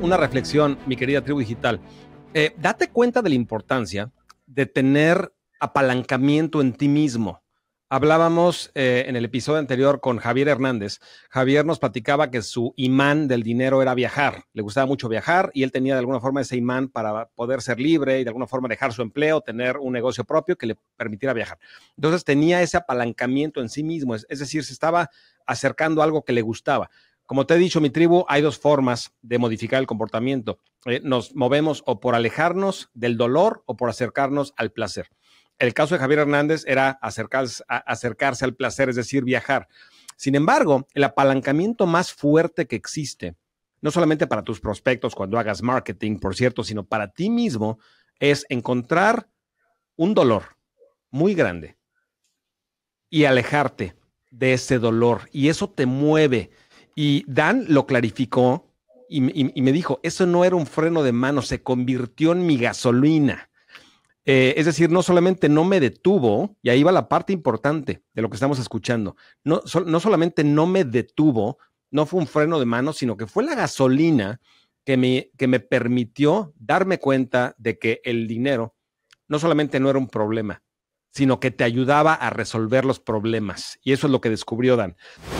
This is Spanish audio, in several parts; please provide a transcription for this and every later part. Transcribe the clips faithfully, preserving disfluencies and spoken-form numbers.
una reflexión, mi querida tribu digital. Eh, date cuenta de la importancia de tener apalancamiento en ti mismo. Hablábamos eh, en el episodio anterior con Javier Hernández. Javier nos platicaba que su imán del dinero era viajar. Le gustaba mucho viajar y él tenía de alguna forma ese imán para poder ser libre y de alguna forma dejar su empleo, tener un negocio propio que le permitiera viajar. Entonces tenía ese apalancamiento en sí mismo, es, es decir, se estaba acercando a algo que le gustaba. Como te he dicho, mi tribu, hay dos formas de modificar el comportamiento. Eh, nos movemos o por alejarnos del dolor o por acercarnos al placer. El caso de Javier Hernández era acercarse, a, acercarse al placer, es decir, viajar. Sin embargo, el apalancamiento más fuerte que existe, no solamente para tus prospectos cuando hagas marketing, por cierto, sino para ti mismo, es encontrar un dolor muy grande y alejarte de ese dolor. Y eso te mueve. Y Dan lo clarificó y, y, y me dijo, eso no era un freno de mano, se convirtió en mi gasolina. Eh, es decir, no solamente no me detuvo, y ahí va la parte importante de lo que estamos escuchando, no, so, no solamente no me detuvo, no fue un freno de mano, sino que fue la gasolina que me, que me permitió darme cuenta de que el dinero no solamente no era un problema, sino que te ayudaba a resolver los problemas. Y eso es lo que descubrió Dan.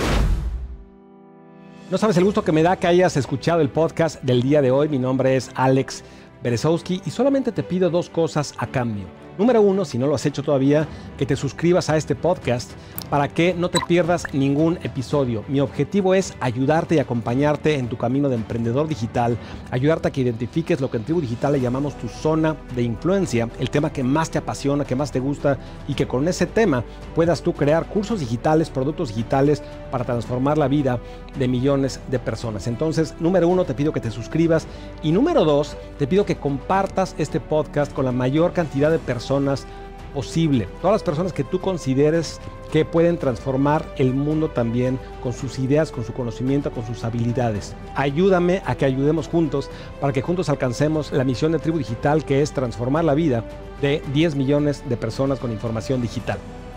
No sabes el gusto que me da que hayas escuchado el podcast del día de hoy. Mi nombre es Alex Berezowski y solamente te pido dos cosas a cambio. Número uno, si no lo has hecho todavía, que te suscribas a este podcast para que no te pierdas ningún episodio. Mi objetivo es ayudarte y acompañarte en tu camino de emprendedor digital, ayudarte a que identifiques lo que en Tribu Digital le llamamos tu zona de influencia, el tema que más te apasiona, que más te gusta y que con ese tema puedas tú crear cursos digitales, productos digitales para transformar la vida de millones de personas. Entonces, número uno, te pido que te suscribas y número dos, te pido que compartas este podcast con la mayor cantidad de personas posible. Todas las personas que tú consideres que pueden transformar el mundo también con sus ideas, con su conocimiento, con sus habilidades. Ayúdame a que ayudemos juntos para que juntos alcancemos la misión de Tribu Digital, que es transformar la vida de diez millones de personas con información digital.